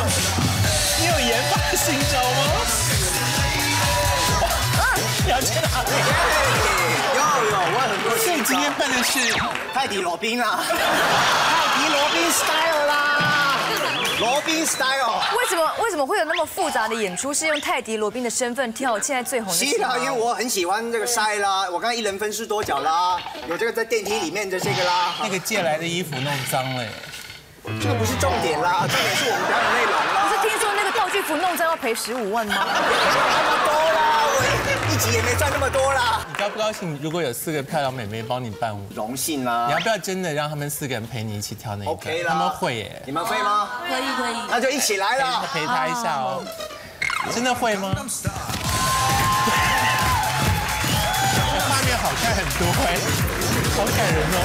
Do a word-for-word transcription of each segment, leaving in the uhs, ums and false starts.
你有研发新招吗？你要去哪里？ 有有，我很多。 所以今天办的是泰迪罗宾啊，泰迪罗宾 style 啦，罗宾 style。 为什么为什么会有那么复杂的演出？是用泰迪罗宾的身份跳现在最红的戏吗？ 是啦，因为我很喜欢这个晒啦，我刚才一人分饰多角啦，有这个在电梯里面的这个啦。 那个借来的衣服弄脏了。 这个不是重点啦，重点是我们表演内容啦。 不是听说那个道具服弄脏要赔十五万吗？ 那么多啦，我一集也没赚那么多啦。 你高不高兴？如果有四个漂亮美眉帮你伴舞， 荣幸啦。 你要不要真的让他们四个人陪你一起跳那个 ？OK 啦， 他们会耶。 你们会吗？ 可以可以， 那就一起来了， 陪他一下哦。真的会吗？画面好看很多哎，好感人哦。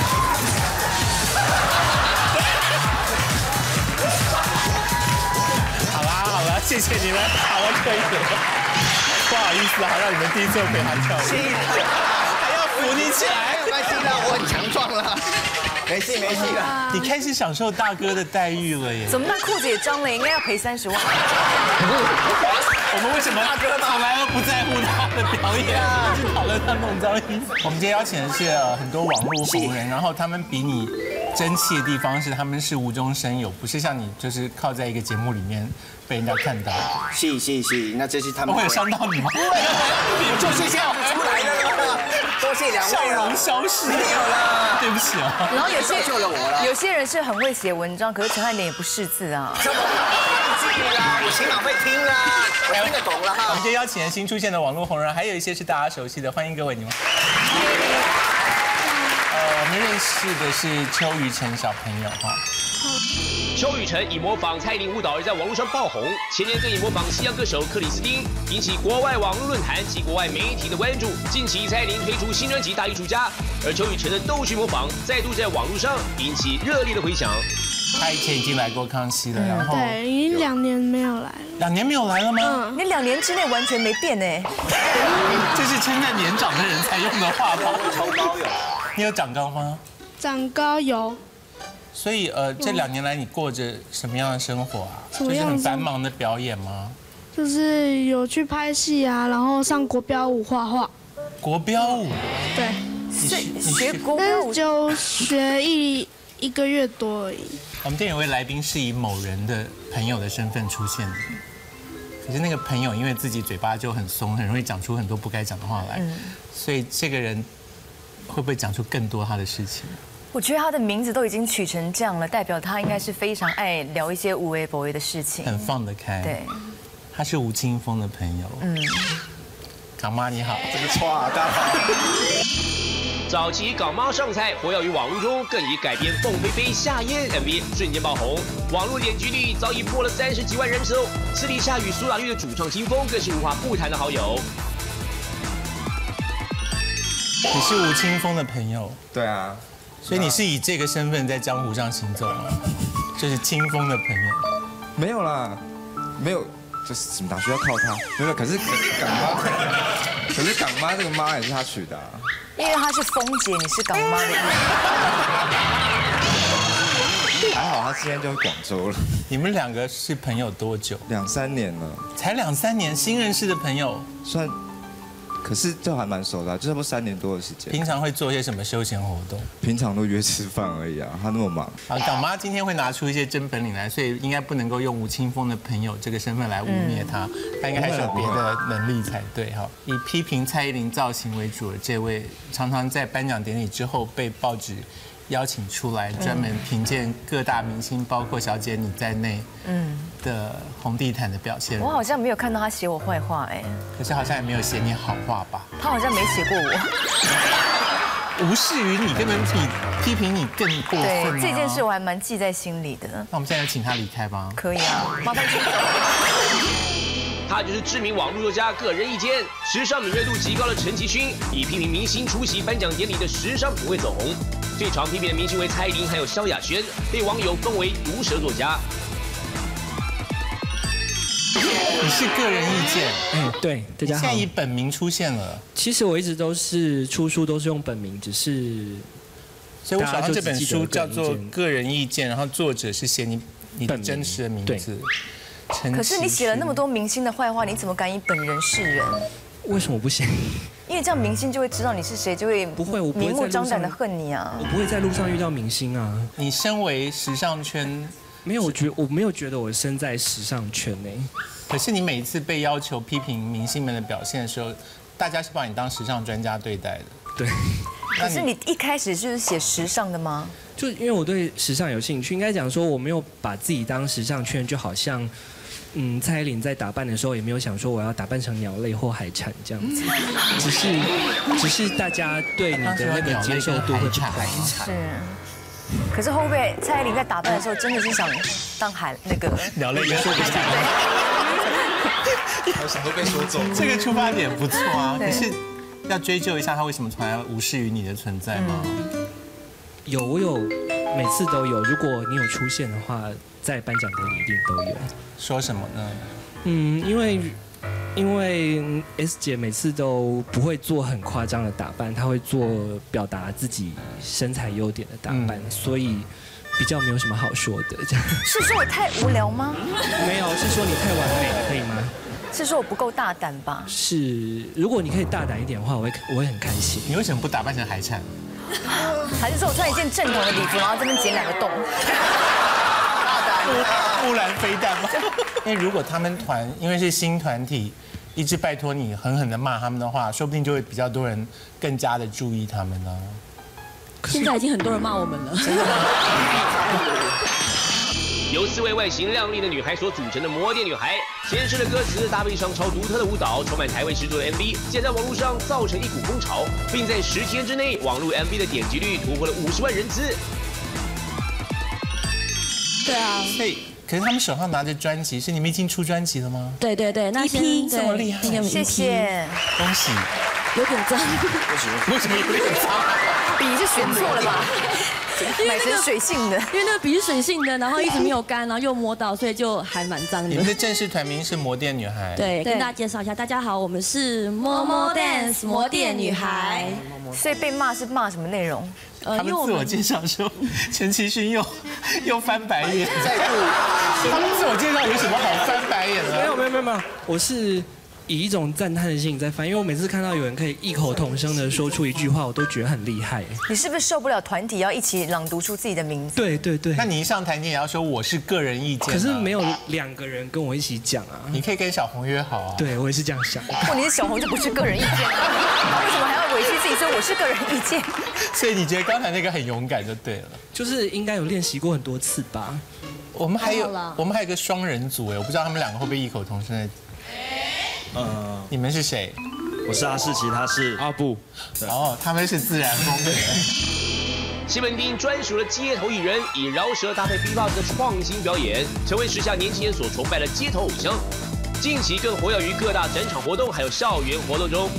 好啦好啦，谢谢你们，好了可以了。不好意思，还让你们第一次陪他跳舞，还要扶你起来。 没有关系啦，我很强壮啦，没事没事啦。 你开始享受大哥的待遇了耶？ 怎么办？裤子也脏了，应该要赔三十万。 我们为什么从来都不在乎他的表演，去讨论他弄脏衣服？我们今天邀请的是很多网络红人，然后他们比你争气的地方是他们是无中生有，不是像你就是靠在一个节目里面被人家看到。 是是是，那这是他们会有伤到你吗？ 我就是笑不出来了，多谢两位， 笑容消失没有啦，对不起啊。 然后有些救了我了， 有些人是很会写文章，可是陈汉典也不识字啊。 这么记啦，我起码会听啦，我听得懂了哈。 我们今天邀请的新出现的网络红人，还有一些是大家熟悉的，欢迎各位你们。呃，我们认识的是邱雨辰小朋友哈。 邱雨辰以模仿蔡依林舞蹈而在网络上爆红，前年更以模仿西洋歌手克里斯汀，引起国外网络论坛及国外媒体的关注。近期蔡依林推出新专辑《大艺术家》，而邱雨辰的逗趣模仿再度在网络上引起热烈的回响。 他以前已经来过康熙了，然后对，已经两年没有来了。 两年没有来了吗？ 嗯， 你两年之内完全没变哎。 这是称赞年长的人才用的话吧？ 超高有， 你有长高吗？ 长高有。 所以呃，这两年来你过着什么样的生活啊？就是什么样的很繁忙的表演吗？ 就是有去拍戏啊，然后上国标舞画画。 国标舞？ 对。 学学国标舞就学一一个月多而已。 我们今天有位来宾是以某人的朋友的身份出现的，可是那个朋友因为自己嘴巴就很松，很容易讲出很多不该讲的话来，嗯、所以这个人会不会讲出更多他的事情？ 我觉得他的名字都已经取成这样了，代表他应该是非常爱聊一些无微不微的事情， 很放得开。 对， 他是吴青峰的朋友。嗯，港妈你好， 这个错啊，大家好。 早期港妈上菜，活跃于网络中，更以改编凤飞飞夏燕 M V 瞬间爆红，网络点击率早已破了三十几万人次哦。私底下与苏打绿的主唱青峰更是无话不谈的好友。 你是吴青峰的朋友？ 对啊。 所以你是以这个身份在江湖上行走吗？就是清风的朋友？ 没有啦，没有，就是哪需要靠他？没有，可是港妈，可是港妈这个妈也是他取的、啊。 因为她是峰姐，你是港妈的意思。还好他现在就广州了。 你们两个是朋友多久？ 两三年了。 才两三年，新认识的朋友？ 算。可是就还蛮熟的、啊，就差不多三年多的时间。 平常会做些什么休闲活动？ 平常都约吃饭而已啊，他那么忙。 啊，港妈今天会拿出一些真本领来，所以应该不能够用吴青峰的朋友这个身份来污蔑他，他应该还是有别的能力才对哈。以批评蔡依林造型为主的这位，常常在颁奖典礼之后被报纸邀请出来，专门评鉴各大明星，包括小姐你在内，嗯的红地毯的表现。 我好像没有看到他写我坏话哎， 可是好像也没有写你好话吧？ 他好像没写过我。 无视于你，根本比批评你更过分、啊。 对这件事我还蛮记在心里的。 那我们现在就请他离开吧。 可以啊，麻烦请走。 他就是知名网络作家个人意见，时尚敏锐度极高的陈其勋，以批评明星出席颁奖典礼的时尚品味走红。最常批评的明星为蔡依林还有萧亚轩，被网友封为毒舌作家。 你是个人意见， 嗯，对，大家好。 现在以本名出现了。 其实我一直都是出书都是用本名，只是， 所以我想到这本书叫做《个人意见》，然后作者是写你你的真实的名字。 可是你写了那么多明星的坏话，你怎么敢以本人示人？ 为什么不行？ 因为这样明星就会知道你是谁，就会不会，我不会明目张胆的恨你啊。 我不会在路上遇到明星啊。 你身为时尚圈， 没有，我觉我没有觉得我身在时尚圈内。 可是你每一次被要求批评明星们的表现的时候，大家是把你当时尚专家对待的。 对。 可是你一开始就是写时尚的吗？ 就因为我对时尚有兴趣，应该讲说我没有把自己当时尚圈，就好像。嗯，蔡依林在打扮的时候也没有想说我要打扮成鸟类或海产这样子，只是只是大家对你的那个接受度会不同。 是，可是会不会蔡依林在打扮的时候真的是想当海那个鸟类？说不下来，还想都被说中。 这个出发点不错啊，可是要追究一下他为什么从来无视于你的存在吗？ 有，我有，每次都有。如果你有出现的话，在颁奖典礼一定都有。 说什么呢？ 嗯，因为因为 S 姐每次都不会做很夸张的打扮，她会做表达自己身材优点的打扮，嗯、所以比较没有什么好说的。这样是说我太无聊吗？ 没有，是说你太完美了，可以吗？ 是说我不够大胆吧？ 是，如果你可以大胆一点的话，我会我会很开心。 你为什么不打扮成海产？ 还是说我穿一件正统的礼服，然后这边剪两个洞？ 木兰飞弹吗？因为如果他们团因为是新团体，一直拜托你狠狠的骂他们的话，说不定就会比较多人更加的注意他们呢。 现在已经很多人骂我们了。 真的吗？ 由四位外形靓丽的女孩所组成的摩电女孩，牵涉的歌词搭配上超独特的舞蹈，充满台味十足的 M V， 竟在网络上造成一股风潮，并在十天之内，网络 M V 的点击率突破了五十万人次。 对啊， 所以可是他们手上拿着专辑，是你们已经出专辑了吗？ 对对对，那 E P 这么厉害， 谢谢， 恭喜。 有点脏， 为什么有点脏？ 笔是选错了吧？买成水性的， 因为那个笔是水性的，然后一直没有干，然后又摸到，所以就还蛮脏的。 你们的正式团名是摩电女孩。 对，跟大家介绍一下，大家好，我们是 Momo Dance 摩电女孩。 所以被骂是骂什么内容？ 他们自我介绍说，陈其勋又又翻白眼， 再度。 他们自我介绍有什么好翻白眼的？ 没有没有没有没有，我是。以一种赞叹的心情在翻，因为我每次看到有人可以异口同声的说出一句话，我都觉得很厉害。 你是不是受不了团体要一起朗读出自己的名字？ 对对对。 那你一上台你也要说我是个人意见、啊， 可是没有两个人跟我一起讲啊。 你可以跟小红约好啊。 对，我也是这样想。 哦，你是小红就不是个人意见，那为什么还要委屈自己说我是个人意见？ 所以你觉得刚才那个很勇敢就对了。 就是应该有练习过很多次吧。 我们还有我们还有一个双人组哎，我不知道他们两个会不会异口同声的。呃，你们是谁？ 我是阿世奇，他是阿布。 哦，他们是自然风格。 西门町专属的街头艺人，以饶舌搭配 B-box 的创新表演，成为时下年轻人所崇拜的街头偶像。近期更活跃于各大展场活动，还有校园活动中。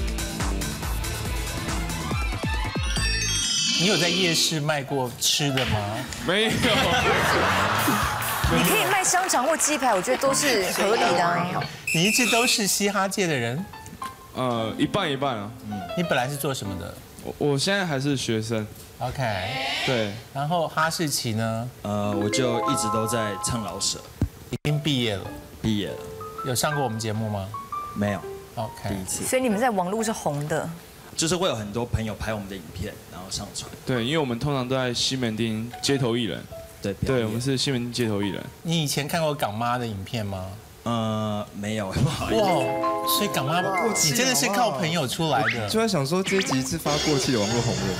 你有在夜市卖过吃的吗？ 没有。 你可以卖香肠或鸡排，我觉得都是合理的、啊。 你一直都是嘻哈界的人？ 呃，一半一半啊。 嗯，你本来是做什么的？ 我我现在还是学生。 OK。 对。 然后哈士奇呢？ 呃，我就一直都在唱饶舌。 已经毕业了。 毕业了。 有上过我们节目吗？ 没有。 OK。 第一次。 所以你们在网络是红的。 就是会有很多朋友拍我们的影片，然后上传。 对，因为我们通常都在西门町街头艺人。 对， 对，我们是西门町街头艺人。 你以前看过港妈的影片吗？ 呃，没有，不好意思。 哇，所以港妈，你真的是靠朋友出来的。 就在想说这一集是发过气的网络红人。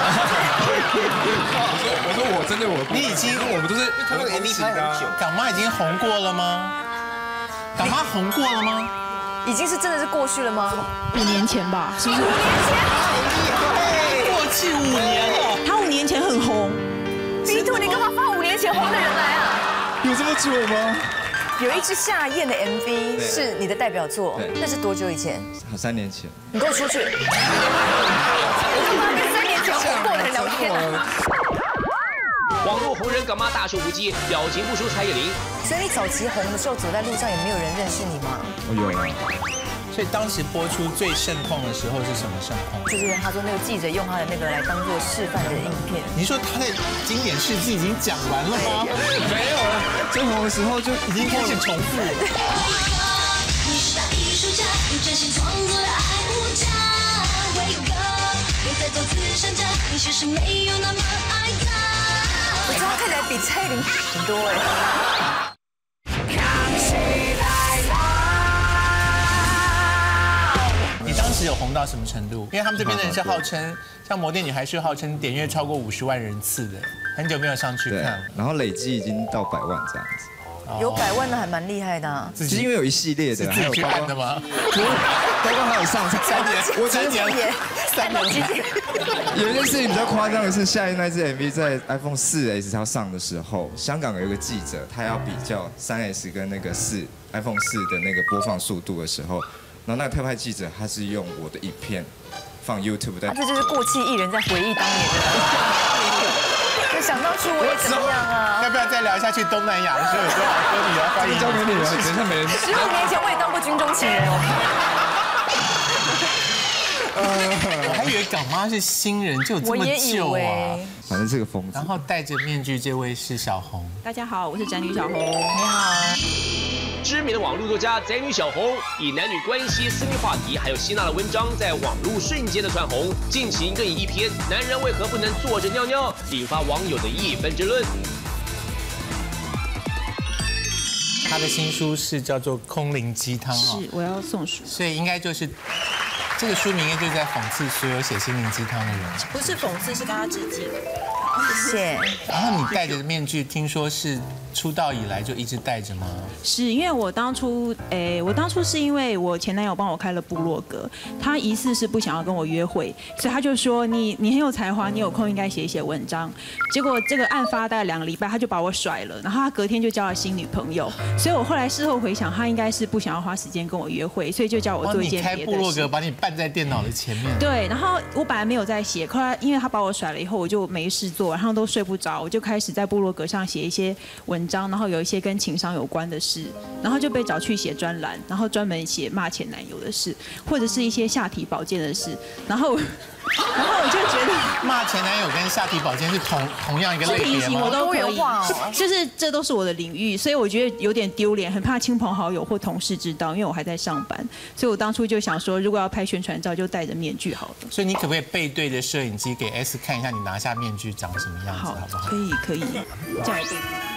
我说我说我真的我， 你已经我们都是他那个 M V 拍很久。 港妈已经红过了吗？港妈红过了吗？ 已经是真的是过去了吗？ 五年前吧，是不是？ 五年前， 过去五年了。 他五年前很红。 B two， 你干嘛发五年前红的人来啊？ 有这么久吗？ 有一支夏燕的 M V 是你的代表作，那是多久以前？ 三年前。 你给我出去！我干嘛跟三年前红过的人聊天啊？ 网络红人港妈大秀不羁，表情不输蔡依林。 所以你早期红的时候，走在路上也没有人认识你吗？ 我有啊。 所以当时播出最盛况的时候是什么盛况？ 就是他说那个记者用他的那个来当做示范的影片。 你说他的经典事迹已经讲完了吗？ 没有了，最红的时候就已经开始重复了。 你是大艺术家，你真心创作的爱无价。Wake up， 别再做慈善家，你其实没有那么爱他。 我觉得他看起来比蔡依林很多哎。 你当时有红到什么程度？因为他们这边的人是号称，像摩电女孩是号称点阅超过五十万人次的，很久没有上去看了。 然后累计已经到百万这样子。 有百万的还蛮厉害的、啊， 其实因为有一系列的， 自己去按的吗？ 包括还有上三年，我三年， 三年。 有一件事情比较夸张的是，下一那支 M V 在 iPhone 四 S 要上的时候，香港有一个记者，他要比较三 S 跟那个四 iPhone 四的那个播放速度的时候，然后那个特派记者他是用我的影片放 YouTube 在， 这就是过气艺人在回忆当年的。就想当初我也怎么样啊？ 要不要再聊下去东南亚的时候有多少歌你要发音？ 交给你了，等一下没人。 十五年前我也当过军中情人哦。 我还以为港妈是新人，就有这么旧啊！ 反正是个疯子。 然后戴着面具这位是小红。 大家好，我是宅女小红。 你好。 知名的网络作家宅女小红，以男女关系、私密话题，还有辛辣的文章，在网络瞬间的窜红。近期更以一篇“男人为何不能坐着尿尿”引发网友的义愤之论。 他的新书是叫做《空灵鸡汤》哦， 是我要送书， 所以应该就是这个书名，应该就是在讽刺所有写心灵鸡汤的人。 不是讽刺，是跟他致敬。 谢谢。 然后你戴着面具，听说是出道以来就一直戴着吗？ 是因为我当初，诶，我当初是因为我前男友帮我开了部落格，他疑似是不想要跟我约会，所以他就说你你很有才华，你有空应该写一写文章。结果这个案发大概两个礼拜，他就把我甩了，然后他隔天就交了新女朋友，所以我后来事后回想，他应该是不想要花时间跟我约会，所以就叫我做一件别的事。 你开部落格，把你办在电脑的前面。 对，然后我本来没有在写，后来因为他把我甩了以后，我就没事做，晚上都睡不着，我就开始在部落格上写一些文章，然后有一些跟情商有关的事，然后就被找去写专栏，然后专门写骂前男友的事，或者是一些下体保健的事，然后，然后我就觉得骂前男友跟下体保健是同同样一个类别吗？ 我都可以，就是这都是我的领域，所以我觉得有点丢脸，很怕亲朋好友或同事知道，因为我还在上班，所以我当初就想说，如果要拍宣传照，就戴着面具好了。 所以你可不可以背对着摄影机给 S 看一下你拿下面具长什么样子，好不好？ 可以，可以，这样背。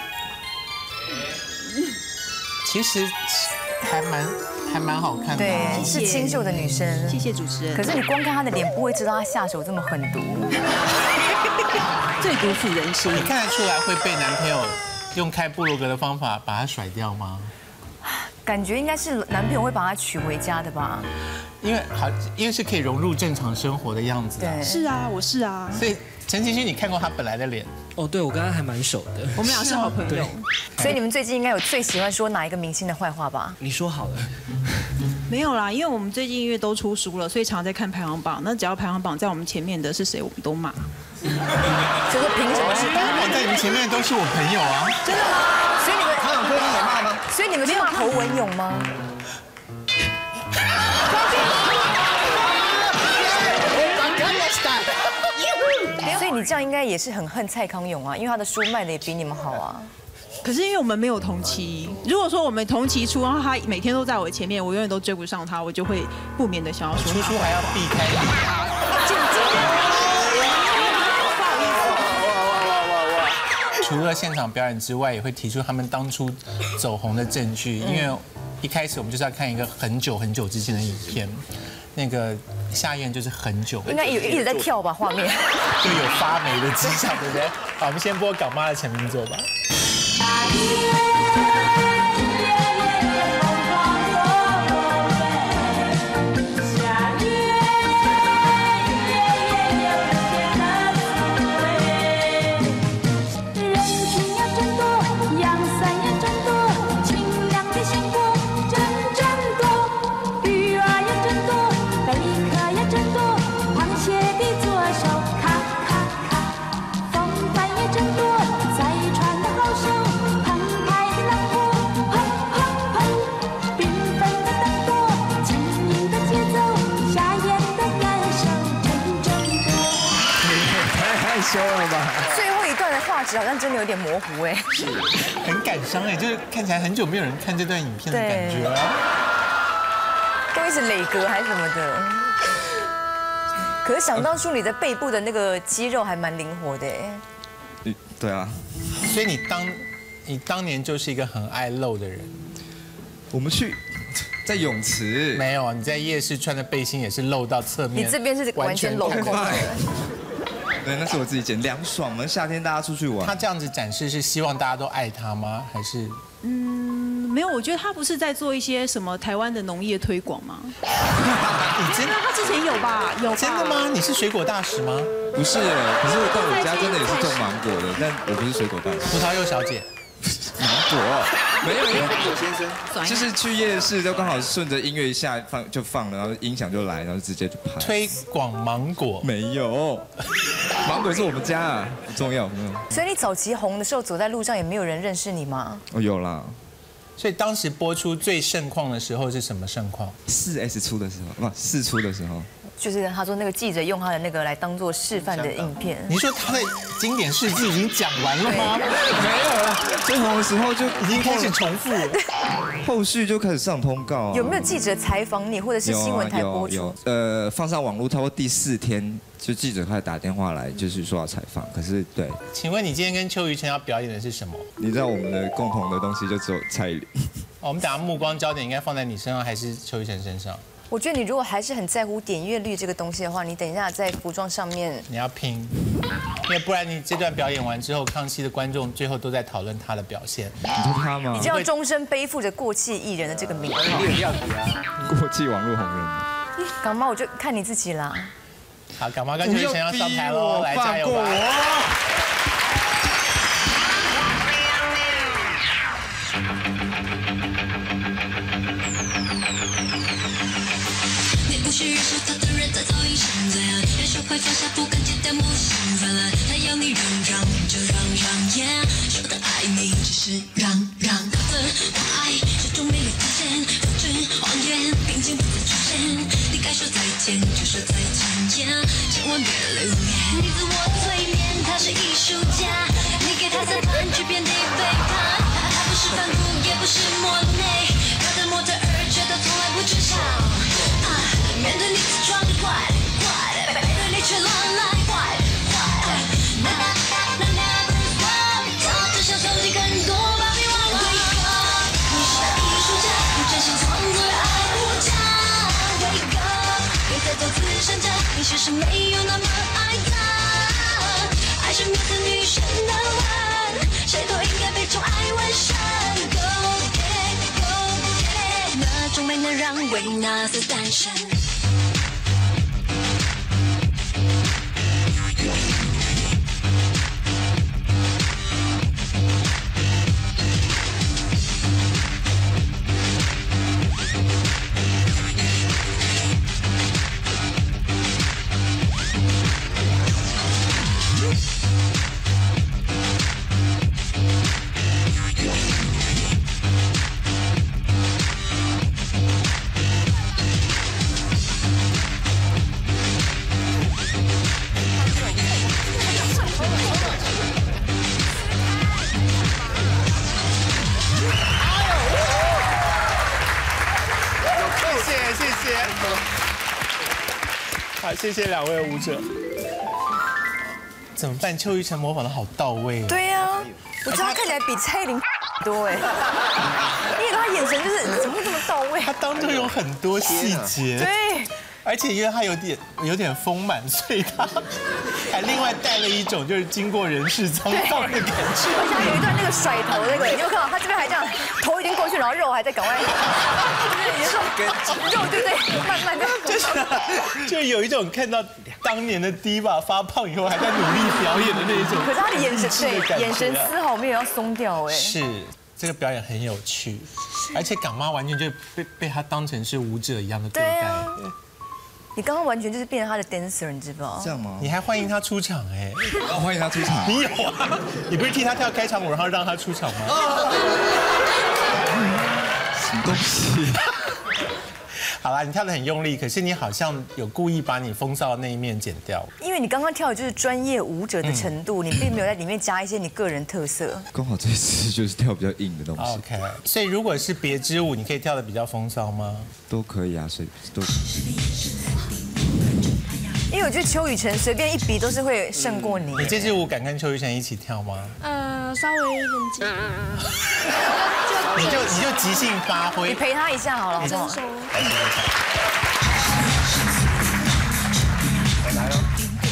其实还蛮还蛮好看的， 对，是清秀的女生。 谢谢主持人。 可是你光看她的脸，不会知道她下手这么狠毒。 最毒妇人心。 你看得出来会被男朋友用开部落格的方法把她甩掉吗？ 感觉应该是男朋友会把她娶回家的吧。 因为好，因为是可以融入正常生活的样子。 对， 是啊，我是啊。 所以陈其勋，你看过他本来的脸？ 哦，对，我跟他还蛮熟的。 我们俩是好朋友。 所以你们最近应该有最喜欢说哪一个明星的坏话吧？ 你说好了。 没有啦，因为我们最近因为都出书了，所以常在看排行榜。那只要排行榜在我们前面的是谁，我们都骂。 就是凭什么是排行榜在你们前面都是我朋友啊？ 真的吗？所以你们他有对你骂吗？ 所以你们是骂侯文咏吗？所以你这样应该也是很恨蔡康永啊，因为他的书卖的也比你们好啊。 可是因为我们没有同期，如果说我们同期出，然后他每天都在我前面，我永远都追不上他，我就会不免的想要说出书还要避开他。除了现场表演之外，也会提出他们当初走红的证据，因为一开始我们就是要看一个很久很久之前的影片。那个夏燕就是很久， 应该有一直在跳吧，画面就有发霉的迹象，对不对？好，我们先播港妈的成名作吧。 实好像真的有点模糊哎， 是很感伤哎，就是看起来很久没有人看这段影片的感觉啊， 都一直磊哥还是什么的。可是想当初你的背部的那个肌肉还蛮灵活的哎。 对啊， 所以你当，你当年就是一个很爱露的人。 我们去。在泳池没有，你在夜市穿的背心也是露到侧面， 你这边是完全镂空的。 对，那是我自己剪，凉爽。我们夏天大家出去玩。 他这样子展示是希望大家都爱他吗？还是？ 嗯，没有，我觉得他不是在做一些什么台湾的农业推广吗？ 你真的？ 他之前有吧？有吧？ 真的吗？你是水果大使吗？ 不是，可是但我家真的也是种芒果的，但我不是水果大使。 葡萄柚小姐。 芒果没有，因为芒果先生就是去夜市，就刚好顺着音乐一下放就放了，然后音响就来，然后直接就拍。 推广芒果没有，芒果是我们家啊，不重要，没有。 所以你早期红的时候，走在路上也没有人认识你吗？ 哦，有啦。 所以当时播出最盛况的时候是什么盛况？ 四 S 出的时候，不，四出的时候。 就是他说那个记者用他的那个来当做示范的影片。 你说他的经典事迹已经讲完了吗？ 没有了，最红的时候就已经开始重复了， 后续就开始上通告、啊。 有没有记者采访你，或者是新闻台播出？ 有、啊、有, 有呃，放上网络，差不多第四天，就记者开始打电话来，就是说要采访。可是对， 请问你今天跟邱于成要表演的是什么？ 你知道我们的共同的东西就只有蔡依林。 哦，我们等下目光焦点应该放在你身上，还是邱于成身上？ 我觉得你如果还是很在乎点阅率这个东西的话，你等一下在服装上面你要拼，因为不然你这段表演完之后，康熙的观众最后都在讨论他的表现。 你说他吗？ 你就要终身背负着过气艺人的这个名号。 过气网络红人。 港妈，我就看你自己啦。 好，港妈跟邱于成要上台喽，来加油吧！ 不是忍受他的人在早已现在啊，忍受快放下不敢戒掉梦想泛滥，他要你让让就让让 ，yeah， 说的爱你只是让让他的爱，始终没有体现，复制还原，并肩不再出现，你该说再见就说再见 ，yeah， 千万别留恋。你自我催眠，他是艺术家，你给他三分去遍地背叛，他不是反复，也不是莫内，他的模特儿却都从来不知晓。面对你自装的怪怪，背对你却乱来怪怪。那那那那 never stop， 他只想收集更多把你忘了。你是大艺术家，用真心创作的爱无价。Wake up， 别再做慈善家，你其实没有那么爱他。爱是每个女生的吻，谁都应该被宠爱完善。Go get it, go get it， 那种美能让维纳斯诞生。 好，谢谢两位舞者。怎么办？邱于成模仿的好到位。 对呀、啊，我觉得他看起来比蔡依林多哎，因为他眼神就是怎么会这么到位？ 他当中有很多细节。 对。 而且因为他有点有点丰满，所以他还另外带了一种就是经过人世沧桑的感觉。 而且他有一段那个甩头那个，你有看到他这边还这样，头已经过去，然后肉还在赶快，就是你说肉对不对？慢慢的， 就是就有一种看到当年的 Diva 发胖以后还在努力表演的那一种。 可是他的眼神对眼神丝毫没有要松掉哎。 是。这个表演很有趣，而且港妈完全就被被他当成是舞者一样的对待。对你刚刚完全就是变成他的 dancer， 你知道？ 这样吗？ 你还欢迎他出场哎！ 哦，欢迎他出场。 你有啊？你不是替他跳开场舞，然后让他出场吗？ 什么东西？ 好啦，你跳得很用力，可是你好像有故意把你风骚的那一面剪掉。 因为你刚刚跳的就是专业舞者的程度，你并没有在里面加一些你个人特色。 刚好这次就是跳比较硬的东西。 OK， 所以如果是别支舞，你可以跳得比较风骚吗？ 都可以啊，所以都。 因为我觉得邱雨辰随便一比都是会胜过你。 你这支舞敢跟邱雨辰一起跳吗？ 呃，稍微有点紧。 你就你就即兴发挥， 你陪他一下好了，好不好？ 来试试看。来喽。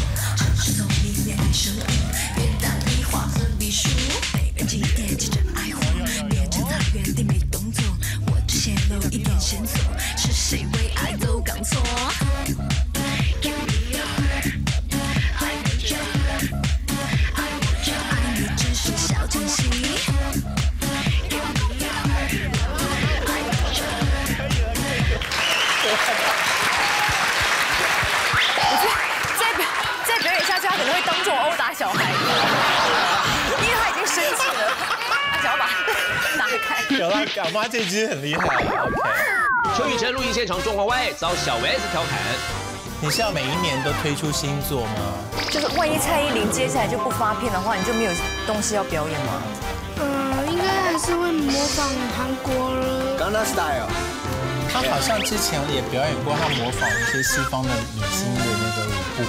他可能会当众殴打小孩，因为他已经生气了，他想要把它打开。 有啦，港妈这支很厉害。OK。 邱雨辰录音现场状况外遭小 S 调侃。 你是要每一年都推出新作吗？ 就是万一蔡依林接下来就不发片的话，你就没有东西要表演吗？ 呃，应该还是会模仿韩国了。 Gangnam Style。 他好像之前也表演过，他模仿一些西方的明星的那个舞步。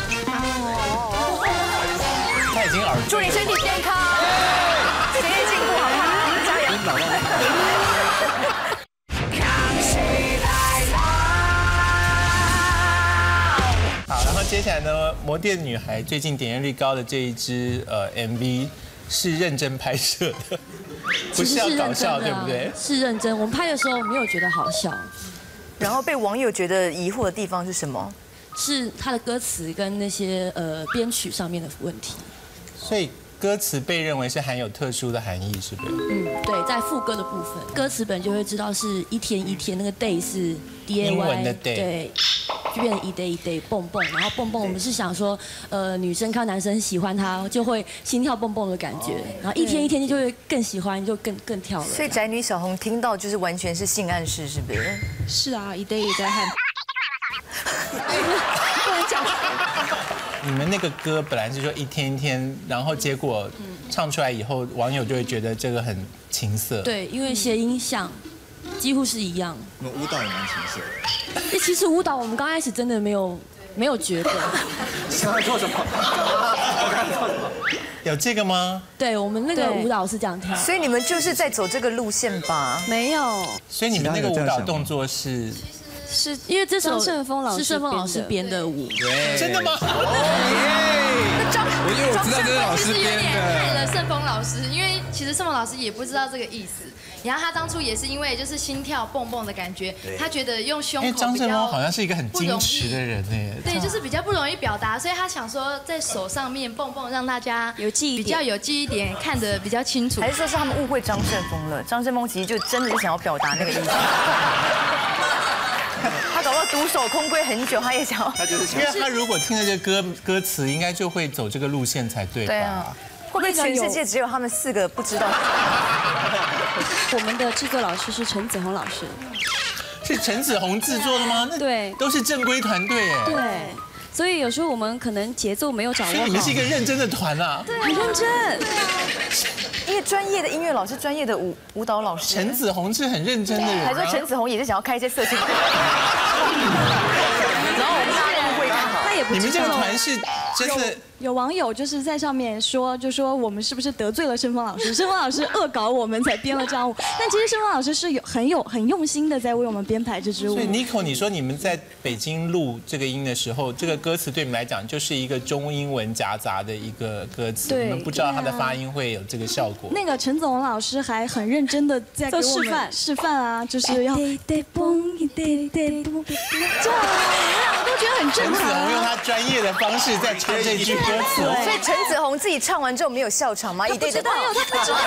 他已经耳。 祝你身体健康，学业进步，好不好？加油！ 好，然后接下来呢，摩电女孩最近点阅率高的这一支呃 M V 是认真拍摄的，不是要搞笑，对不对？ 是认真，我们拍的时候没有觉得好笑。 然后被网友觉得疑惑的地方是什么？ 是他的歌词跟那些呃编曲上面的问题。 所以歌词被认为是含有特殊的含义，是不是？ 嗯，对，在副歌的部分，歌词本就会知道是一天一天，那个 day 是 D A Y， 英文的 day， 对，就变成一 day 一 day 蹦蹦，然后蹦蹦，我们是想说，呃，女生看男生喜欢他，就会心跳蹦蹦的感觉，然后一天一天就会更喜欢，就更更跳了。 所以宅女小红听到就是完全是性暗示，是不是？ 是啊，一 day 一 day 和。 不能讲。 你们那个歌本来是说一天一天，然后结果唱出来以后，网友就会觉得这个很情色。 对，因为谐音像几乎是一样。 我们舞蹈也蛮情色的。其实舞蹈我们刚开始真的没有没有觉得。 刚才做什么？我刚才做什么？ 有这个吗？ 对，我们那个舞蹈是这样跳。 所以你们就是在走这个路线吧？ 没有。 所以你们那个舞蹈动作是？ 是因为这首张胜峰老师是胜峰老师编的舞， 真的吗？ 我因为我知道这是老师编的， 害了胜峰老师，因为其实胜峰老师也不知道这个意思。然后他当初也是因为就是心跳蹦蹦的感觉，他觉得用胸口比较。 因为张胜峰好像是一个很矜持的人哎。 对，就是比较不容易表达，所以他想说在手上面蹦蹦，让大家有记忆比较有记忆点，看得比较清楚。 还是说是他们误会张胜峰了？张胜峰其实就真的是想要表达那个意思。他搞到独守空闺很久，他也想要。 他就是因为他如果听了这歌歌词，应该就会走这个路线才对吧？ 对啊。会不会全世界只有他们四个不知道？ 我们的制作老师是陈子红老师。 是陈子红制作的吗？那对， 都是正规团队哎。 对。所以有时候我们可能节奏没有掌握好。 所以你们是一个认真的团啊。 对，很认真。 对啊。因为专业的音乐老师，专业的舞舞蹈老师。 陈子红是很认真的人。 还说陈子红也是想要开一些色情。然后我们大家误会刚好。 他也不。 你们这个团是真的。 有网友就是在上面说，就说我们是不是得罪了胜峰老师？胜峰老师恶搞我们才编了这样舞，但其实胜峰老师是有很有很用心的在为我们编排这支舞。 所以 Nico， 你说你们在北京录这个音的时候，这个歌词对你们来讲就是一个中英文夹杂的一个歌词，你们不知道它的发音会有这个效果。 那个陈子红老师还很认真的在给我们示范示范啊，就是要。这样，我两个都觉得很震撼。 陈子红用他专业的方式在唱这句歌词， 所以陈子红自己唱完之后没有笑场吗？ 他不知道，他不知道，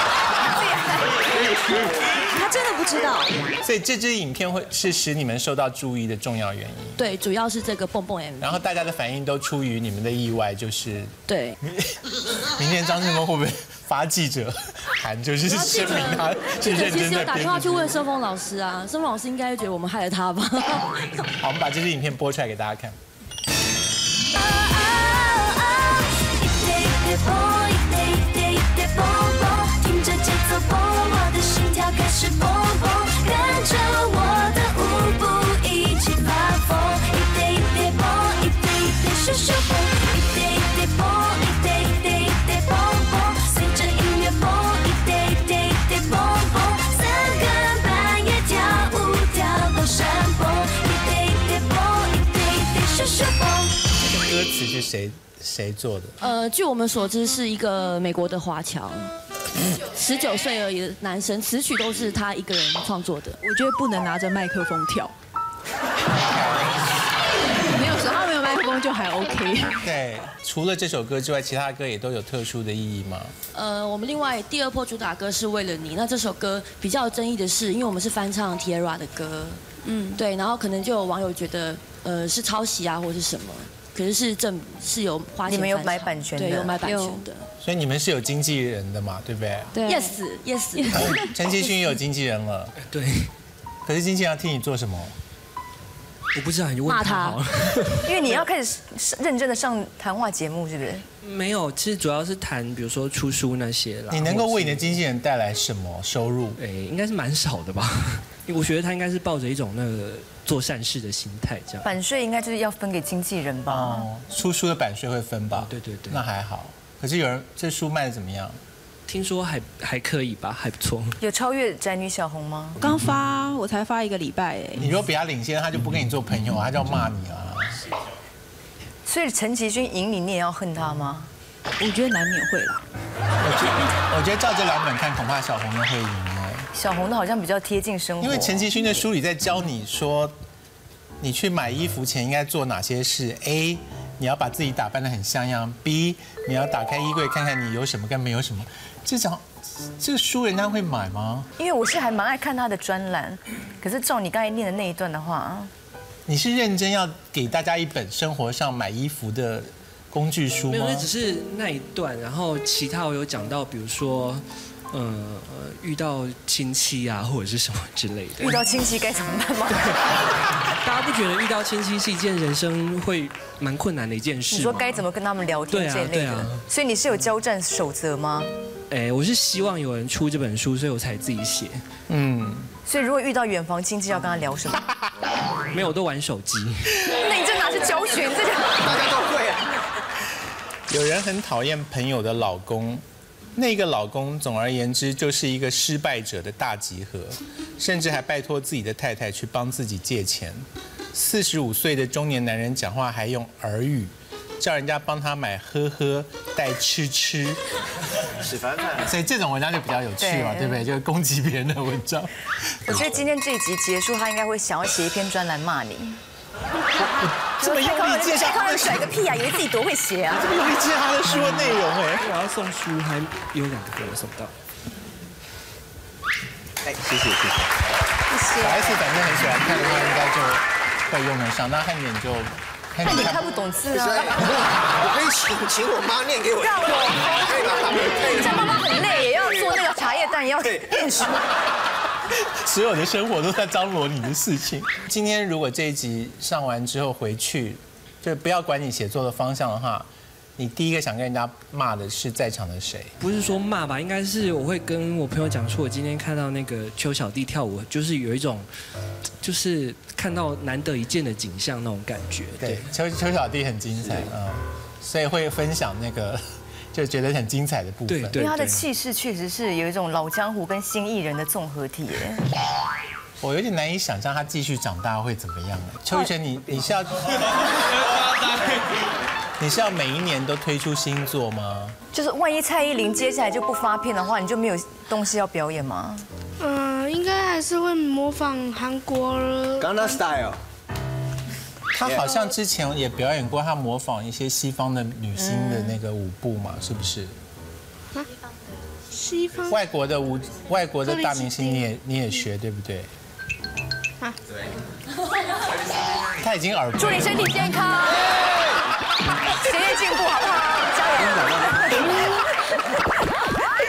他真的不知道。 所以这支影片会是使你们受到注意的重要原因。 对，主要是这个蹦蹦 M V。 然后大家的反应都出于你们的意外，就是对。 明天张胜峰会不会发记者函，就是声明他是认真的。 其实有打电话去问申峰老师啊，申峰老师应该觉得我们害了他吧。 好，我们把这支影片播出来给大家看。 听着节奏蹦，我的心跳开始蹦蹦，跟着我的舞步一起发疯，一叠一叠蹦，一叠一叠咻咻蹦，一叠一叠蹦，一叠一叠一叠蹦蹦，随着音乐蹦，一叠一叠一叠蹦蹦，三更半夜跳舞跳到山崩，一叠一叠蹦，一叠一叠咻咻蹦。 这个歌词是谁谁做的？ 呃，据我们所知是一个美国的华侨。十九岁而已的男生，词曲都是他一个人创作的。 我觉得不能拿着麦克风跳，没有，只要没有麦克风就还 OK。 对，除了这首歌之外，其他歌也都有特殊的意义吗？ 呃，我们另外第二波主打歌是为了你，那这首歌比较有争议的是，因为我们是翻唱 Tierra 的歌，嗯，对，然后可能就有网友觉得，呃，是抄袭啊，或者是什么。可是是正是有花钱， 你们有买版权的， 对，有买版权的。 所以你们是有经纪人的嘛，对不对？ 对 ，yes yes。 陈其勋也有经纪人了， 对。 可是经纪人要替你做什么？ 我不知道，你就问他好了。 因为你要开始认真的上谈话节目，是不是？ 没有，其实主要是谈，比如说出书那些啦。 你能够为你的经纪人带来什么收入？ 哎，应该是蛮少的吧。我觉得他应该是抱着一种那个做善事的心态，这样。 版税应该就是要分给经纪人吧？ 哦，出书的版税会分吧？ 对对对， 那还好。可是有人这书卖的怎么样？ 听说还还可以吧，还不错。 有超越宅女小红吗？ 刚发，我才发一个礼拜哎。 你如果比他领先，他就不跟你做朋友，他就要骂你啊。 所以陈其勋赢你，你也要恨他吗？ 我觉得难免会啦。 我觉得，我觉得照这两本看，恐怕小红的会赢哎。 小红的好像比较贴近生活。 因为陈其勋的书里在教你说，你去买衣服前应该做哪些事 ？A， 你要把自己打扮得很像样 ；B， 你要打开衣柜看看你有什么跟没有什么。这种这个书人家会买吗？ 因为我是还蛮爱看他的专栏，可是照你刚才念的那一段的话， 你是认真要给大家一本生活上买衣服的工具书吗？ 没有，那只是那一段，然后其他我有讲到，比如说。呃遇到亲戚啊，或者是什么之类的。 遇到亲戚该怎么办吗？ 大家不觉得遇到亲戚是一件人生会蛮困难的一件事吗？ 你说该怎么跟他们聊天这一类的？啊啊、所以你是有交战守则吗？ 哎，我是希望有人出这本书，所以我才自己写。嗯。 所以如果遇到远房亲戚，要跟他聊什么？ 没有，我都玩手机。 那你这哪是教学？这个大家都会啊。 有人很讨厌朋友的老公。那个老公，总而言之，就是一个失败者的大集合，甚至还拜托自己的太太去帮自己借钱。四十五岁的中年男人讲话还用耳语，叫人家帮他买喝喝带吃吃， 吃饭饭。 所以这种文章就比较有趣嘛，对不对？就是攻击别人的文章。 我觉得今天这一集结束，他应该会想要写一篇专栏骂你。 这么用力介绍他的甩个屁啊！以为自己多会写啊！ 这么用力介绍他的书的内容哎！ 我要送书，还有两个给我送到。 哎，谢谢谢谢。 谢谢。 小 S 反正很喜欢看的话，应该就会用得上。那汉典就， 汉典看不懂字啊。 我可以请请我妈念给我。 让我可以吧？你家妈妈很累，也要做那个茶叶蛋，也要念书。 所有的生活都在张罗你的事情。今天如果这一集上完之后回去，就不要管你写作的方向的话，你第一个想跟人家骂的是在场的谁？ 不是说骂吧，应该是我会跟我朋友讲说，我今天看到那个邱小弟跳舞，就是有一种，就是看到难得一见的景象那种感觉。 对，邱邱小弟很精彩啊、嗯，所以会分享那个。就觉得很精彩的部分， 对对， 因为他的气势确实是有一种老江湖跟新艺人的综合体耶。 我有点难以想象他继续长大会怎么样。邱玉晨，你你是要你是要每一年都推出新作吗？ 就是万一蔡依林接下来就不发片的话，你就没有东西要表演吗？ 嗯，应该还是会模仿韩国 Gangnam Style。 他好像之前也表演过，他模仿一些西方的女星的那个舞步嘛，是不是？ 啊，西方外国的舞，外国的大明星你也你也学对不对？ 啊， 对。他已经耳。 祝你身体健康，学业进步，好不好？加油！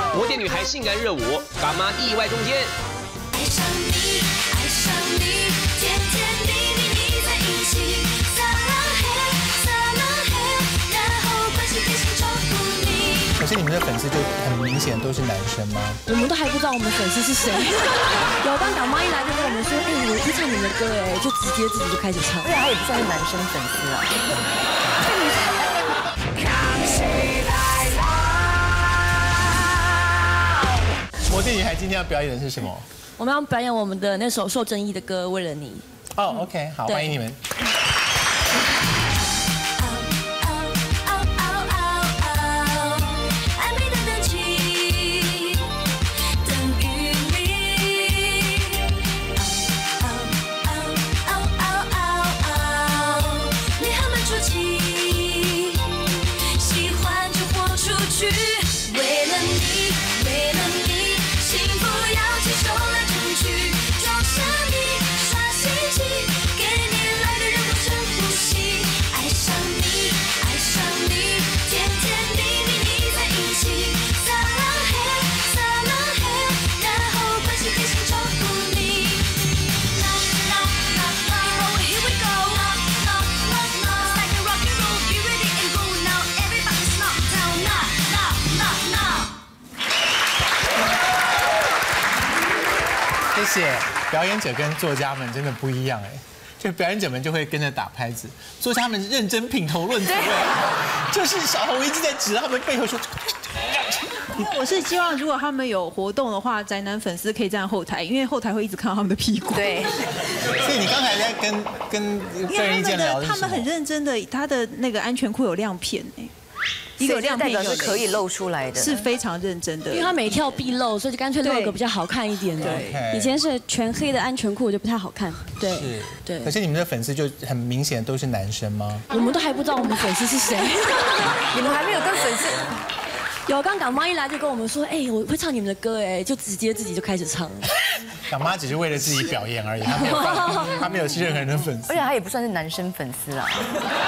摩天女孩性感热舞，干妈意外中间。 爱上你，爱上你，甜甜蜜蜜腻在一起，撒浪嘿，撒浪嘿，然后关系贴心照顾你。 可是你们的粉丝就很明显都是男生吗？ 我们都还不知道我们粉丝是谁。有当港妈一来就跟我们说，哎，我会唱你们的歌，哎，就直接自己就开始唱。 而且他也不算是男生粉丝啊。 摩天女孩今天要表演的是什么？ 我们要表演我们的那首受争议的歌《为了你》。 哦 ，OK， 好，欢迎你们。 暧昧的等级等于零。你还蛮出奇，喜欢就豁出去，为了你。为了你，幸福要亲手来争取，装上你，耍心机，给你来的人工深呼吸。爱上你，爱上你，甜甜蜜蜜腻在一起，撒浪嘿，撒浪嘿，然后关系贴心照顾你。Now now now now, here we go. Now now now, it's like a rock and roll, be ready and go now. Everybody's now down now now now now. 谢谢。表演者跟作家们真的不一样哎，就表演者们就会跟着打拍子，作家们认真品头论足哎，就是小红一直在指他们背后说。 我是希望如果他们有活动的话，宅男粉丝可以站后台，因为后台会一直看到他们的屁股。 对。 所以你刚才在跟跟个人意见聊的是什么？ 他们很认真的，他的那个安全裤有亮片哎。 一个亮片是可以露出来的， 是非常认真的， 因为他每跳必露，所以就干脆露一个比较好看一点的。 对， 以前是全黑的安全裤，就不太好看。对， 是， 对。 可是你们的粉丝就很明显都是男生吗？ 我们都还不知道我们粉丝是谁， 你们还没有跟粉丝。 有刚港妈一来就跟我们说，哎，我会唱你们的歌，哎，就直接自己就开始唱。 港妈只是为了自己表演而已，她没有，她没有是任何人的粉丝， 而且她也不算是男生粉丝啊。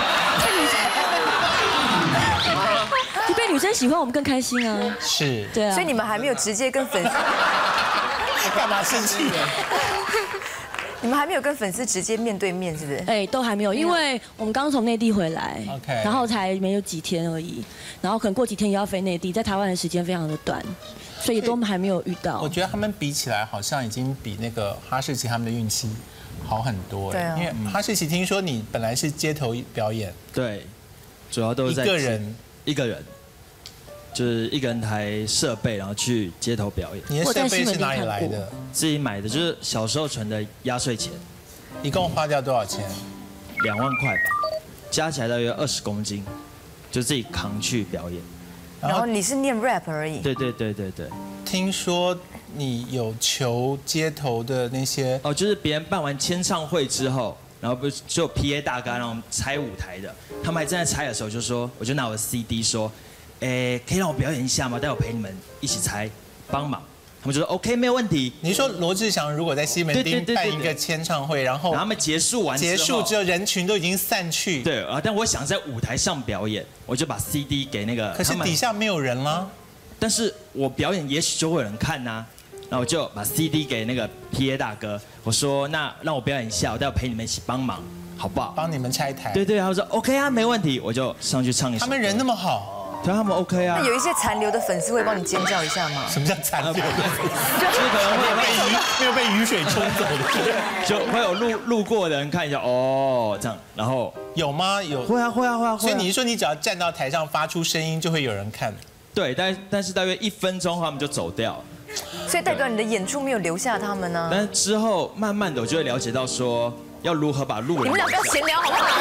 你被女生喜欢，我们更开心啊！ 是， 对啊。 所以你们还没有直接跟粉丝， 干嘛生气？ 你们还没有跟粉丝直接面对面，是不是？ 哎，都还没有，因为我们刚从内地回来 ，OK， 然后才没有几天而已，然后可能过几天也要飞内地，在台湾的时间非常的短，所以都还没有遇到。 我觉得他们比起来，好像已经比那个哈士奇他们的运气好很多。 对啊， 因为哈士奇听说你本来是街头表演， 对，主要都是在一个人， 一个人。就是一个人台设备，然后去街头表演。 你的设备是哪里来的？ 自己买的，就是小时候存的压岁钱。 一共花掉多少钱？ 两万块吧，加起来大约二十公斤，就自己扛去表演。 然后你是念 rap 而已。 对对对对对。 听说你有求街头的那些哦，就是别人办完签唱会之后，然后不是就 P A 大哥让我们拆舞台的，他们还正在拆的时候就说，我就拿我的 C D 说。哎，可以让我表演一下吗？待会陪你们一起猜，帮忙。他们就说 OK， 没有问题。 你说罗志祥如果在西门町办一个签唱会，然后他们结束完结束之后，人群都已经散去。 对啊，但我想在舞台上表演，我就把 C D 给那个。 可是底下没有人啦。 但是我表演也许就会有人看呐、啊，然后我就把 C D 给那个 P A 大哥，我说那让我表演一下，我待会陪你们一起帮忙，好不好？ 帮你们拆台。 对对，他说 OK 啊，没问题，我就上去唱一首。 他们人那么好。 对，他们 OK 啊。 那有一些残留的粉丝会帮你尖叫一下吗？ 什么叫残留的粉丝？ 就是可能会被雨没有被雨水冲走的， 就会有路路过的人看一下，哦，这样，然后有吗？有。 会啊会啊会啊。 所以你是说你只要站到台上发出声音，就会有人看？ 对，但但是大约一分钟他们就走掉了。 所以代表你的演出没有留下他们呢？ 但是之后慢慢的我就会了解到说，要如何把路人。 你们俩不要闲聊好不好？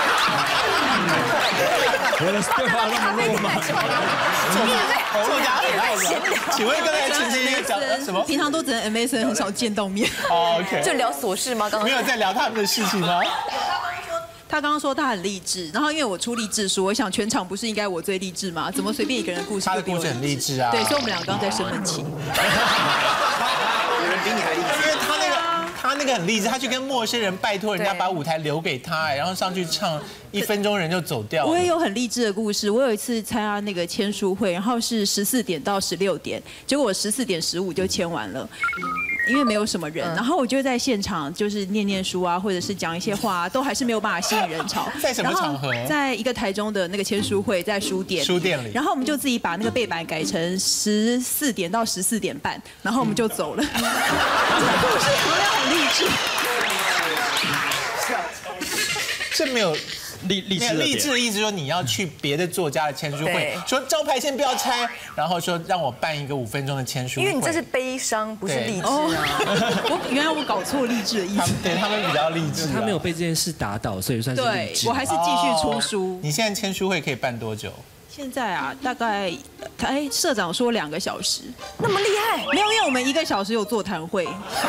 我的对话那么弱吗？ 作家很爱闲聊。请问刚才晴晴那个讲什么？ 平常都只能 M S N， 很少见到面。 哦 ，OK。 就聊琐事吗？刚刚没有在聊他们的事情吗？ 他刚刚说他很励志，然后因为我出励志书，我想全场不是应该我最励志吗？怎么随便一个人的故事？ 他的故事很励志啊。 对，所以我们两个刚在生闷气。 有人比你还励志。 因为他那个他那那个很励志，他去跟陌生人拜托人家把舞台留给他，哎，然后上去唱一分钟人就走掉。 我也有很励志的故事。我有一次参加那个签书会，然后是十四点到十六点，结果我十四点十五就签完了。因为没有什么人，然后我就在现场就是念念书啊，或者是讲一些话、啊，都还是没有办法吸引人潮。 在什么场合？ 在一个台中的那个签书会，在书店。 书店里。 然后我们就自己把那个背板改成十四点到十四点半，然后我们就走了。这个故事同样很励志。这没有。 励励志励志的意思说你要去别的作家的签书会，说招牌先不要拆，然后说让我办一个五分钟的签书会。 因为你这是悲伤，不是励志啊。 我原来我搞错励志的意思。 对他们比较励志， 他没有被这件事打倒，所以算是励志。 对，我还是继续出书。 你现在签书会可以办多久？ 现在啊，大概哎，社长说两个小时。 那么厉害？ 没有，因为我们一个小时有座谈会。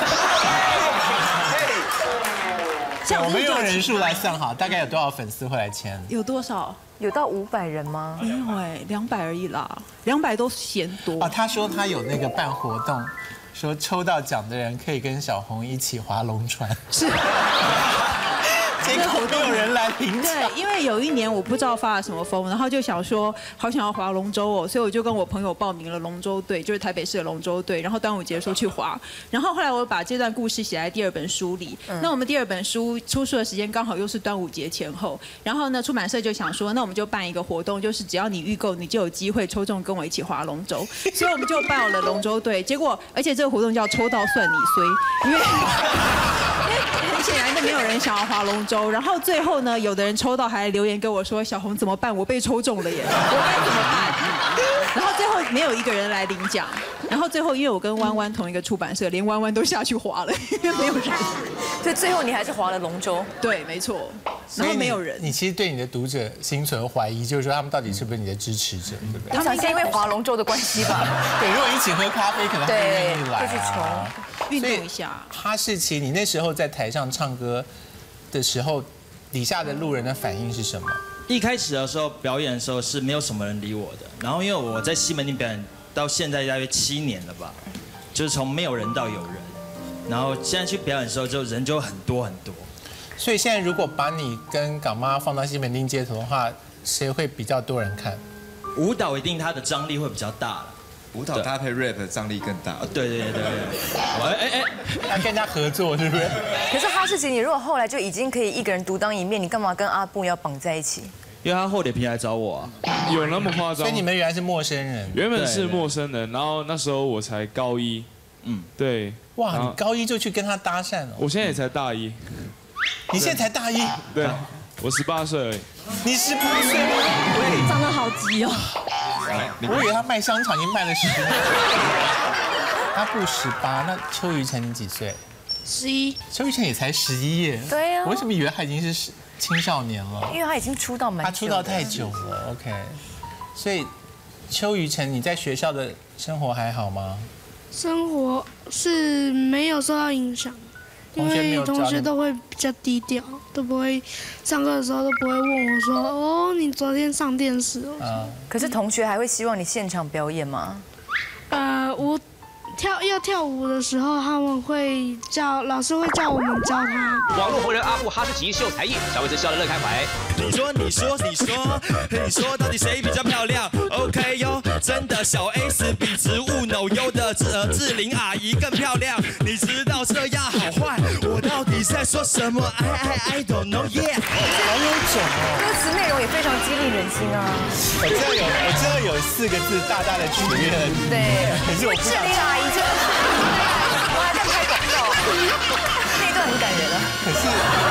我们用人数来算好，大概有多少粉丝会来签？ 有多少？ 有到五百人吗？ 没有哎，两百而已啦，两百都嫌多。 啊，他说他有那个办活动，说抽到奖的人可以跟小红一起划龙船。是。结果没有人来评价。 对，因为有一年我不知道发了什么疯，然后就想说好想要划龙舟哦，所以我就跟我朋友报名了龙舟队，就是台北市的龙舟队。然后端午节的时候去划，然后后来我把这段故事写在第二本书里。嗯、那我们第二本书出书的时间刚好又是端午节前后，然后呢，出版社就想说，那我们就办一个活动，就是只要你预购，你就有机会抽中跟我一起划龙舟。所以我们就报了龙舟队，结果而且这个活动叫抽到算你衰，因为。很显然的没有人想要划龙舟，然后最后呢，有的人抽到还留言跟我说：“小红怎么办？我被抽中了耶，我该怎么办？”然后最后没有一个人来领奖，然后最后因为我跟弯弯同一个出版社，连弯弯都下去划了，因为没有人。 所以最后你还是划了龙舟。 对，没错。然后没有人。 你其实对你的读者心存怀疑，就是说他们到底是不是你的支持者，对不对？ 他们应该因为划龙舟的关系吧？ 对，如果一起喝咖啡，可能他们愿意来啊。就去穷。 运动一下。 哈士奇，你那时候在台上唱歌的时候，底下的路人的反应是什么？ 一开始的时候表演的时候是没有什么人理我的，然后因为我在西门町表演到现在大约七年了吧，就是从没有人到有人，然后现在去表演的时候就人就很多很多。 所以现在如果把你跟港妈放到西门町街头的话，谁会比较多人看？ 舞蹈一定它的张力会比较大了。 舞蹈搭配 rap 的张力更大。 对对对对对。哎哎哎， 要跟人家合作是不是？ 可是哈士奇，你如果后来就已经可以一个人独当一面，你干嘛跟阿布要绑在一起？ 因为他厚脸皮来找我啊。 有那么夸张？ 所以你们原来是陌生人。 原本是陌生人，然后那时候我才高一。嗯，对。 哇，你高一就去跟他搭讪了？ 我现在也才大一。 你现在才大一？ 对，我十八岁而已。 你十八岁？ 长得好急哦。 我以为他卖香肠已经卖了十年。他不十八，那邱于成你几岁？ 十一。 邱于成也才十一耶。 对呀。 我为什么以为他已经是青少年了？ 因为他已经出道蛮久。 他出道太久了 ，OK。所以邱于成，你在学校的生活还好吗？ 生活是没有受到影响。因为同学都会比较低调，都不会上课的时候都不会问我说：“哦，你昨天上电视哦。”啊， 可是同学还会希望你现场表演吗？ 呃，我跳要跳舞的时候，他们会叫老师会叫我们教他。 网络红人阿布哈士奇秀才艺，小伟子笑得乐开怀。 你说你说你说你说到底谁比较漂亮 ？OK 哟，真的小 S 比植物扭优的志呃志玲阿姨更漂亮。你知道这样好坏？我到底在说什么 ？I I I don't know yeah。 好有种哦！ 歌词内容也非常激励人心啊。 我知道有我知道有四个字大大的许愿。 对。 可是我不知道。 志玲阿姨真的是，我还在拍广告，那一段很感人啊。 可是。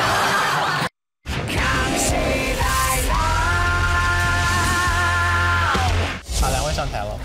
好，两位上台了。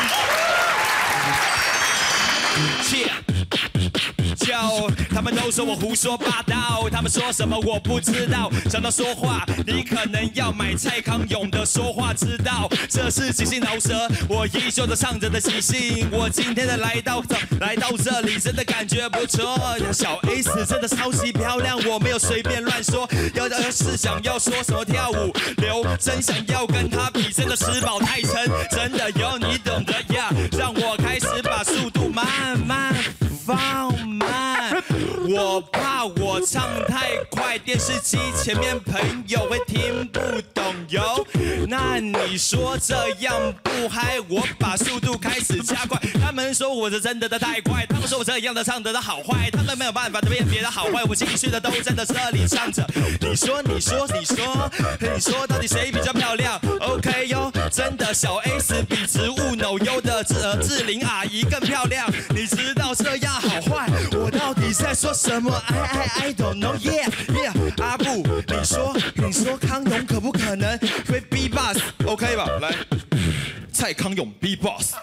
叫他们都说我胡说八道，他们说什么我不知道。想到说话，你可能要买蔡康永的说话之道。这是即兴饶舌，我依旧的唱着的即兴。我今天的来到这，来到这里真的感觉不错。小 S 真的超级漂亮，我没有随便乱说。要要是想要说什么跳舞流，真想要跟他比，真的吃饱太撑，真的有你懂得呀。让我开始把速度慢慢放慢， 我怕我唱太快，电视机前面朋友会听不懂哟。那你说这样不嗨，我把速度开始加快。他们说我这真的的太快，他们说我这样的唱得的好坏，他们没有办法辨别的好坏，我继续的都在这里唱着。你说你说你说你说到底谁比较漂亮 ？OK 哟，真的小 S 比植物扭优的志呃志玲阿姨更漂亮。你知道这样好坏，我到底在说什么 ？I I I don't know yeah yeah。阿布，你说你说康永可不可能会 B boss OK 吧？来，蔡康永 B boss。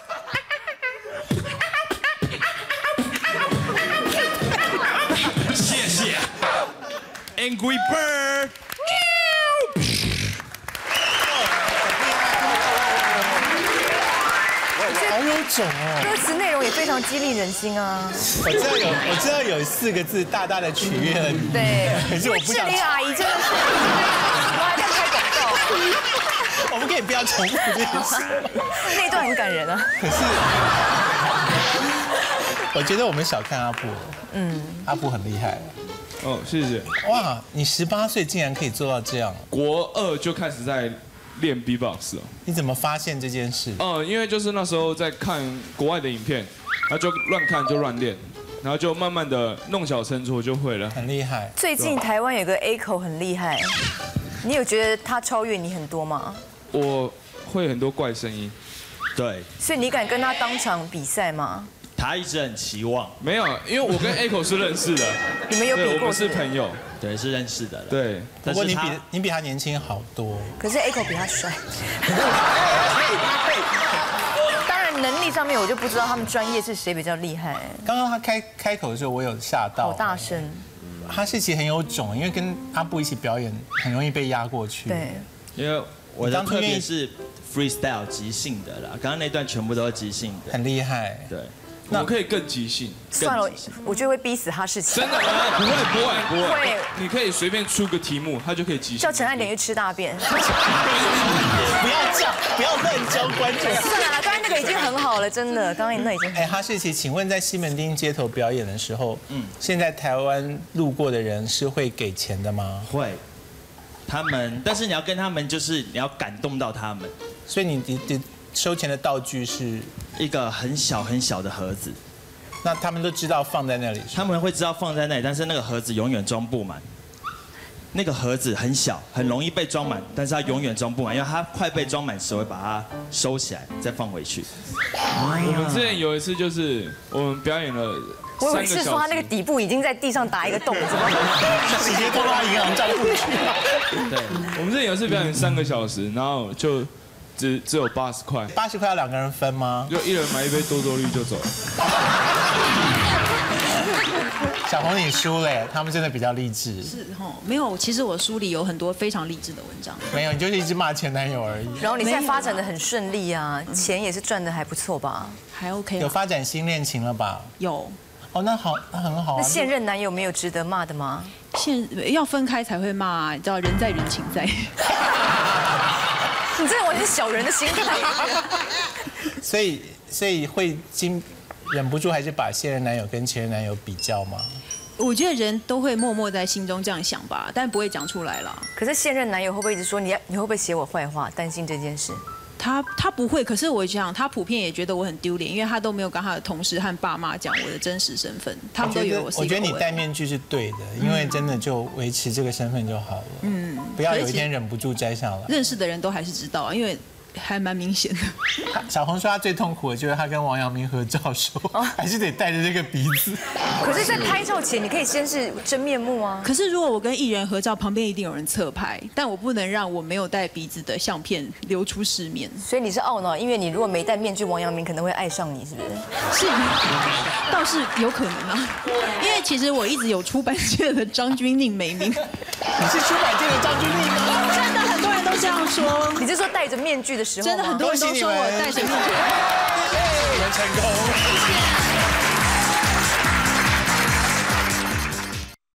谢谢 ，Angry Bird。 好有种哦！ 歌词内容也非常激励人心啊。 我知道有，我知道有四个字大大的取悦了你。 对， 可是我不想。 志玲阿姨真的是，我还在拍广告。 我们可以不要重复这件事。 那段很感人啊。 可是，我觉得我们小看阿布。嗯，阿布很厉害。 哦，谢谢。 哇，你十八岁竟然可以做到这样。 国二就开始在练 B-box 了。 你怎么发现这件事？ 嗯，因为就是那时候在看国外的影片，然后就乱看就乱练，然后就慢慢的弄巧成拙就会了。 很厉害。 最近台湾有个 A 口很厉害，你有觉得他超越你很多吗？ 我会很多怪声音。 对。 所以你敢跟他当场比赛吗？ 他一直很期望。 没有，因为我跟 A 口是认识的。 你们有比过？ 我们是朋友。 对，是认识的。 对。 不过你比你比他年轻好多。 可是 A 口比他帅。当然能力上面我就不知道他们专业是谁比较厉害。 刚刚他开开口的时候，我有吓到。 好大声。 他是其实很有种，因为跟阿布一起表演，很容易被压过去。 对。 因为我的特别是 freestyle 即兴的啦，刚刚那段全部都是即兴的。 很厉害。 对。 我可以更即兴。 算了，我觉得会逼死哈士奇。 真的吗？不会不会不会。 会。 你可以随便出个题目，他就可以即兴。 叫陈汉典去吃大便。 不要这样，不要乱教观众。 算了，刚才那个已经很好了，真的，刚刚那已经。 哎，哈士奇，请问在西门町街头表演的时候，嗯，现在台湾路过的人是会给钱的吗？ 会。他们，但是你要跟他们，就是你要感动到他们。 所以你你你收钱的道具是一个很小很小的盒子。 那他们都知道放在那里， 他们会知道放在那里，但是那个盒子永远装不满。那个盒子很小，很容易被装满，但是它永远装不满，因为它快被装满时会把它收起来，再放回去。 我们之前有一次就是我们表演了我以为是说他那个底部已经在地上打一个洞，怎么直接拖到他银行账户去？ 对，我们之前有一次表演三个小时，然后就。只只有八十块， 八十块要两个人分吗？ 就一人买一杯多多绿就走了。 小红你输了，他们真的比较励志。 是哈，没有，其实我书里有很多非常励志的文章。 没有，你就是一直骂前男友而已。 然后你现在发展的很顺利啊，钱也是赚的还不错吧？ 还 OK。 有发展新恋情了吧？ 有。 哦，那好，那很好啊。 那现任男友没有值得骂的吗？ 现要分开才会骂，你知道人在人情在。 你这完全是小人的心态。 所以，所以会经忍不住还是把现任男友跟前任男友比较吗？ 我觉得人都会默默在心中这样想吧，但不会讲出来啦。 可是现任男友会不会一直说你你会不会写我坏话？担心这件事。 他他不会，可是我想他普遍也觉得我很丢脸，因为他都没有跟他的同事和爸妈讲我的真实身份，他们都以为我是一个。 我觉得你戴面具是对的，因为真的就维持这个身份就好了。嗯，不要有一天忍不住摘下来。 认识的人都还是知道啊，因为还蛮明显的。 小红说她最痛苦的就是她跟王阳明合照的时候，还是得带着这个鼻子。 可是，在拍照前你可以先是真面目啊。 可是如果我跟艺人合照，旁边一定有人侧拍，但我不能让我没有戴鼻子的相片流出市面。 所以你是懊恼，因为你如果没戴面具，王阳明可能会爱上你，是不是？ 是，倒是有可能啊。因为其实我一直有出版界的张钧甯美名。 你是出版界的张钧甯吗？ 真的很多人都这样说。 你是说戴着面具的时候？ 真的很多人都说我戴着面具。 我们成功。